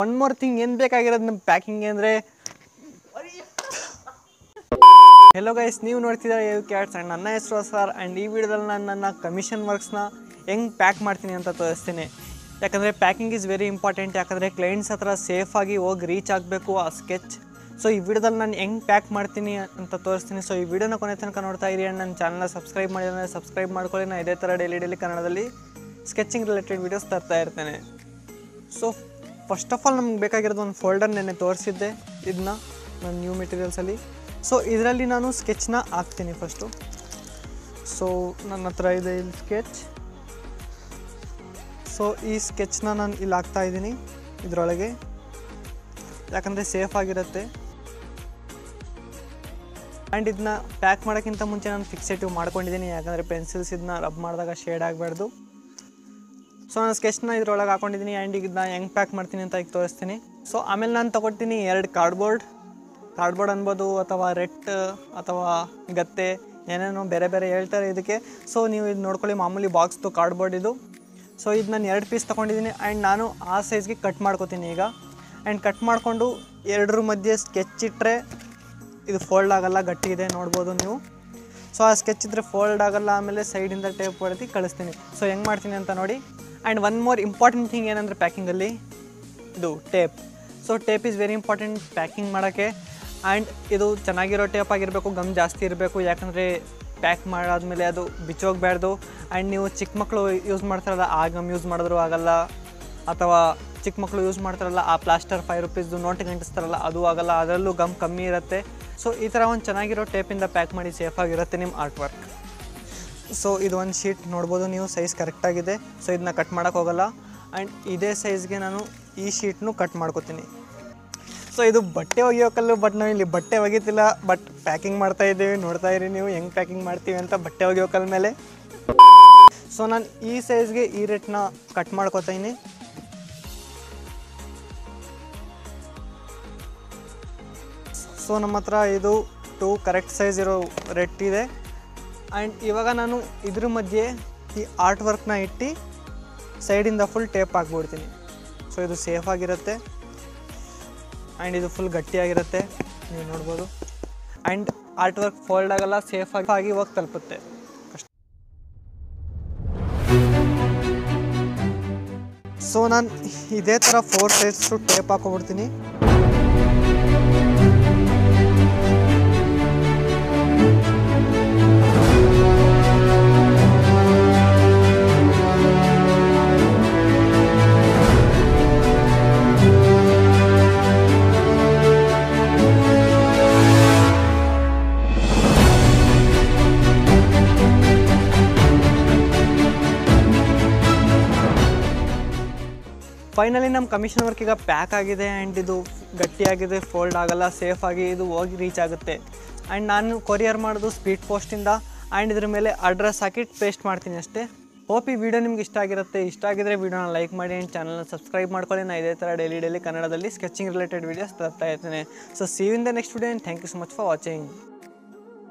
One more thing ಏನು ಬೇಕಾಗಿರೋದು ನಮ್ಮ ಪ್ಯಾಕಿಂಗ್ ಅಂದರೆ ಹೆಲೋ ಗೈಸ್, ನೀವು ನೋಡ್ತಿದ್ದಾರೆ ಕ್ಯಾಟ್ಸ್ ಆ್ಯಂಡ್ ನನ್ನ ಹೆಸರು ಸರ್. ಆ್ಯಂಡ್ ಈ ವಿಡಿಯೋದಲ್ಲಿ ನಾನು ನನ್ನ ಕಮಿಷನ್ ವರ್ಕ್ಸ್ನ ಹೆಂಗೆ ಪ್ಯಾಕ್ ಮಾಡ್ತೀನಿ ಅಂತ ತೋರಿಸ್ತೀನಿ. ಯಾಕಂದರೆ ಪ್ಯಾಕಿಂಗ್ ಈಸ್ ವೆರಿ ಇಂಪಾರ್ಟೆಂಟ್. ಯಾಕಂದರೆ ಕ್ಲೈಂಟ್ಸ್ ಹತ್ರ ಸೇಫಾಗಿ ಹೋಗಿ ರೀಚ್ ಆಗಬೇಕು ಆ ಸ್ಕೆಚ್. ಸೊ ಈ ವಿಡಿಯೋದಲ್ಲಿ ನಾನು ಹೆಂಗೆ ಪ್ಯಾಕ್ ಮಾಡ್ತೀನಿ ಅಂತ ತೋರಿಸ್ತೀನಿ. ಸೊ ಈ ವಿಡಿಯೋನ ಕೊನೆ ತನಕ ನೋಡ್ತಾ ಇರಿ. ಆ್ಯಂಡ್ ನನ್ನ ಚಾನಲ್ನ ಸಬ್ಸ್ಕ್ರೈಬ್ ಮಾಡಿದ್ರೆ ಸಬ್ಸ್ಕ್ರೈಬ್ ಮಾಡ್ಕೊಳ್ಳಿ. ನಾನು ಇದೇ ಥರ ಡೈಲಿ ಕನ್ನಡದಲ್ಲಿ ಸ್ಕೆಚಿಂಗ್ ರಿಲೇಟೆಡ್ ವೀಡಿಯೋಸ್ ತರ್ತಾ ಇರ್ತೇನೆ. ಸೊ ಫಸ್ಟ್ ಆಫ್ ಆಲ್ ನಮ್ಗೆ ಬೇಕಾಗಿರೋದು ಒಂದು ಫೋಲ್ಡರ್ ನೆನ್ನೆ ತೋರಿಸಿದ್ದೆ, ಇದನ್ನ ನನ್ನ ನ್ಯೂ ಮೆಟೀರಿಯಲ್ಸಲ್ಲಿ. ಸೊ ಇದರಲ್ಲಿ ನಾನು ಸ್ಕೆಚ್ನ ಹಾಕ್ತೀನಿ ಫಸ್ಟು. ಸೊ ನನ್ನ ಹತ್ರ ಇದೆ ಇಲ್ಲಿ ಸ್ಕೆಚ್. ಸೊ ಈ ಸ್ಕೆಚ್ನ ನಾನು ಇಲ್ಲಿ ಹಾಕ್ತಾಯಿದ್ದೀನಿ ಇದರೊಳಗೆ, ಯಾಕಂದರೆ ಸೇಫ್ ಆಗಿರುತ್ತೆ. ಆ್ಯಂಡ್ ಇದನ್ನ ಪ್ಯಾಕ್ ಮಾಡೋಕ್ಕಿಂತ ಮುಂಚೆ ನಾನು ಫಿಕ್ಸೇಟಿವ್ ಮಾಡ್ಕೊಂಡಿದ್ದೀನಿ, ಯಾಕಂದರೆ ಪೆನ್ಸಿಲ್ಸ್ ಇದನ್ನ ರಬ್ ಮಾಡಿದಾಗ ಶೇಡ್ ಆಗಬಾರ್ದು. ಸೊ ನಾನು ಸ್ಕೆಚ್ನ ಇದ್ರೊಳಗೆ ಹಾಕ್ಕೊಂಡಿದ್ದೀನಿ. ಆ್ಯಂಡ್ ಈಗ ನಾನು ಹೆಂಗೆ ಪ್ಯಾಕ್ ಮಾಡ್ತೀನಿ ಅಂತ ಈಗ ತೋರಿಸ್ತೀನಿ. ಸೊ ಆಮೇಲೆ ನಾನು ತೊಗೊಳ್ತೀನಿ 2 ಕಾರ್ಡ್ಬೋರ್ಡ್ ಅನ್ಬೋದು, ಅಥವಾ ರೆಟ್ ಅಥವಾ ಗತ್ತೆ, ಏನೇನೋ ಬೇರೆ ಬೇರೆ ಹೇಳ್ತಾರೆ ಇದಕ್ಕೆ. ಸೊ ನೀವು ಇದು ನೋಡ್ಕೊಳ್ಳಿ, ಮಾಮೂಲಿ ಬಾಕ್ಸ್ದು ಕಾರ್ಡ್ಬೋರ್ಡ್ ಇದು. ಸೊ ಇದು ನಾನು 2 ಪೀಸ್ ತೊಗೊಂಡಿದ್ದೀನಿ. ಆ್ಯಂಡ್ ನಾನು ಆ ಸೈಜ್ಗೆ ಕಟ್ ಮಾಡ್ಕೋತೀನಿ ಈಗ. ಆ್ಯಂಡ್ ಕಟ್ ಮಾಡಿಕೊಂಡು 2 ಮಧ್ಯೆ ಸ್ಕೆಚ್ ಇಟ್ಟರೆ ಇದು ಫೋಲ್ಡ್ ಆಗೋಲ್ಲ, ಗಟ್ಟಿ ಇದೆ ನೋಡ್ಬೋದು ನೀವು. ಸೊ ಆ ಸ್ಕೆಚ್ ಇದ್ದರೆ ಫೋಲ್ಡ್ ಆಗೋಲ್ಲ. ಆಮೇಲೆ ಸೈಡಿಂದ ಟೇಪ್ ಹೊಡೆದು ಕಳಿಸ್ತೀನಿ. ಸೊ ಹೆಂಗೆ ಮಾಡ್ತೀನಿ ಅಂತ ನೋಡಿ. And one more important thing ಏನಂದರೆ ಪ್ಯಾಕಿಂಗಲ್ಲಿ ಇದು tape. So tape is very important packing ಮಾಡೋಕ್ಕೆ. ಆ್ಯಂಡ್ ಇದು ಚೆನ್ನಾಗಿರೋ ಟೇಪ್ ಆಗಿರಬೇಕು, ಗಮ್ ಜಾಸ್ತಿ ಇರಬೇಕು. ಯಾಕಂದರೆ ಪ್ಯಾಕ್ ಮಾಡಾದ್ಮೇಲೆ ಅದು ಬಿಚ್ಚೋಗಬಾರ್ದು. ಆ್ಯಂಡ್ ನೀವು ಚಿಕ್ಕ ಮಕ್ಕಳು ಯೂಸ್ ಮಾಡ್ತಾರಲ್ಲ ಆ ಗಮ್ ಯೂಸ್ ಮಾಡಿದ್ರೂ ಆಗೋಲ್ಲ, ಅಥವಾ ಚಿಕ್ಕ ಮಕ್ಕಳು ಯೂಸ್ ಮಾಡ್ತಾರಲ್ಲ ಆ ಪ್ಲಾಸ್ಟರ್ 5 ರೂಪೀಸ್ದು ನೋಟಿಗೆ ಅಂಟಿಸ್ತಾರಲ್ಲ ಅದು ಆಗೋಲ್ಲ, ಅದರಲ್ಲೂ ಗಮ್ ಕಮ್ಮಿ ಇರುತ್ತೆ. ಸೊ ಈ ಥರ ಒಂದು ಚೆನ್ನಾಗಿರೋ ಟೇಪಿಂದ ಪ್ಯಾಕ್ ಮಾಡಿ ಸೇಫಾಗಿರುತ್ತೆ ನಿಮ್ಮ ಆರ್ಟ್ ವರ್ಕ್. ಸೊ ಇದು ಒಂದು ಶೀಟ್ ನೋಡ್ಬೋದು ನೀವು, ಸೈಜ್ ಕರೆಕ್ಟಾಗಿದೆ. ಸೊ ಇದನ್ನ ಕಟ್ ಮಾಡೋಕ್ಕೆ ಹೋಗೋಲ್ಲ. ಆ್ಯಂಡ್ ಇದೇ ಸೈಜ್ಗೆ ನಾನು ಈ ಶೀಟ್ನು ಕಟ್ ಮಾಡ್ಕೋತೀನಿ. ಸೊ ಇದು ಬಟ್ಟೆ ಒಗೆಯೋ ಕಲ್ಲು, ಬಟ್ ನಾವು ಇಲ್ಲಿ ಬಟ್ಟೆ ಒಗಿತಿಲ್ಲ, ಬಟ್ ಪ್ಯಾಕಿಂಗ್ ಮಾಡ್ತಾಯಿದ್ದೀವಿ. ನೋಡ್ತಾ ಇರಿ ನೀವು ಹೆಂಗೆ ಪ್ಯಾಕಿಂಗ್ ಮಾಡ್ತೀವಿ ಅಂತ ಬಟ್ಟೆ ಒಗೆಯೋ ಕಲ್ ಮೇಲೆ. ಸೊ ನಾನು ಈ ಸೈಜ್ಗೆ ಈ ರೇಟ್ನ ಕಟ್ ಮಾಡ್ಕೋತೀನಿ. ಸೊ ನಮ್ಮ ಹತ್ರ ಇದು 2 ಕರೆಕ್ಟ್ ಸೈಜ್ ಇರೋ ರೆಟ್ ಇದೆ. ಆ್ಯಂಡ್ ಇವಾಗ ನಾನು ಇದ್ರ ಮಧ್ಯೆ ಈ ಆರ್ಟ್ ವರ್ಕ್ನ ಇಟ್ಟು ಸೈಡಿಂದ ಫುಲ್ ಟೇಪ್ ಹಾಕ್ಬಿಡ್ತೀನಿ. ಸೊ ಇದು ಸೇಫಾಗಿರುತ್ತೆ. ಆ್ಯಂಡ್ ಇದು ಫುಲ್ ಗಟ್ಟಿಯಾಗಿರುತ್ತೆ, ನೀವು ನೋಡ್ಬೋದು. ಆ್ಯಂಡ್ ಆರ್ಟ್ ವರ್ಕ್ ಫೋಲ್ಡ್ ಆಗೋಲ್ಲ, ಸೇಫಾಗಿ ಹೋಗಿ ತಲುಪುತ್ತೆ ಅಷ್ಟೇ. ಸೊ ನಾನು ಇದೇ ಥರ 4 ಸೈಡ್ಸು ಟೇಪ್ ಹಾಕೊಬಿಡ್ತೀನಿ. ಫೈನಲಿ ನಮ್ಮ ಕಮಿಷನ್ ವರ್ಕ್ ಈಗ ಪ್ಯಾಕ್ ಆಗಿದೆ. ಆ್ಯಂಡ್ ಇದು ಗಟ್ಟಿಯಾಗಿದೆ, ಫೋಲ್ಡ್ ಆಗೋಲ್ಲ, ಸೇಫಾಗಿ ಇದು ಹೋಗಿ ರೀಚ್ ಆಗುತ್ತೆ. ಆ್ಯಂಡ್ ನಾನು ಕೊರಿಯರ್ ಮಾಡೋದು ಸ್ಪೀಡ್ ಪೋಸ್ಟಿಂದ. ಆ್ಯಂಡ್ ಇದ್ರ ಮೇಲೆ ಅಡ್ರೆಸ್ ಹಾಕಿ ಪೇಸ್ಟ್ ಮಾಡ್ತೀನಿ ಅಷ್ಟೇ. ಹೋಪ್ ಈ ವಿಡಿಯೋ ನಿಮ್ಗೆ ಇಷ್ಟ ಆಗಿರುತ್ತೆ. ಇಷ್ಟ ಆಗಿದ್ರೆ ವಿಡಿಯೋನ ಲೈಕ್ ಮಾಡಿ ಆ್ಯಂಡ್ ಚಾನಲ್ನ ಸಬ್ಸ್ಕ್ರೈಬ್ ಮಾಡ್ಕೊಳ್ಳಿ. ನಾನು ಇದೇ ಥರ ಡೈಲಿ ಕನ್ನಡದಲ್ಲಿ ಸ್ಕೆಚಿಂಗ್ ರಿಲೇಟೆಡ್ ವೀಡಿಯೋಸ್ ತರ್ತಾ ಇರ್ತೇನೆ. So see you in the next video and thank you so much for watching.